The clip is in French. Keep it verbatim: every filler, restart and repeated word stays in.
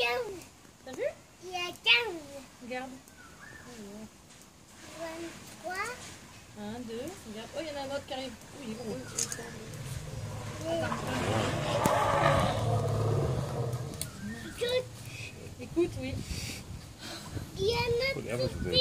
quinze. T'as vu? Il y a quinze. Regarde. vingt-trois. Un, deux, regarde. Oh, il y en a un autre qui arrive. Oh, il est gros. Écoute, Écoute, oui. il y en a Regarde, tout je vais- petit.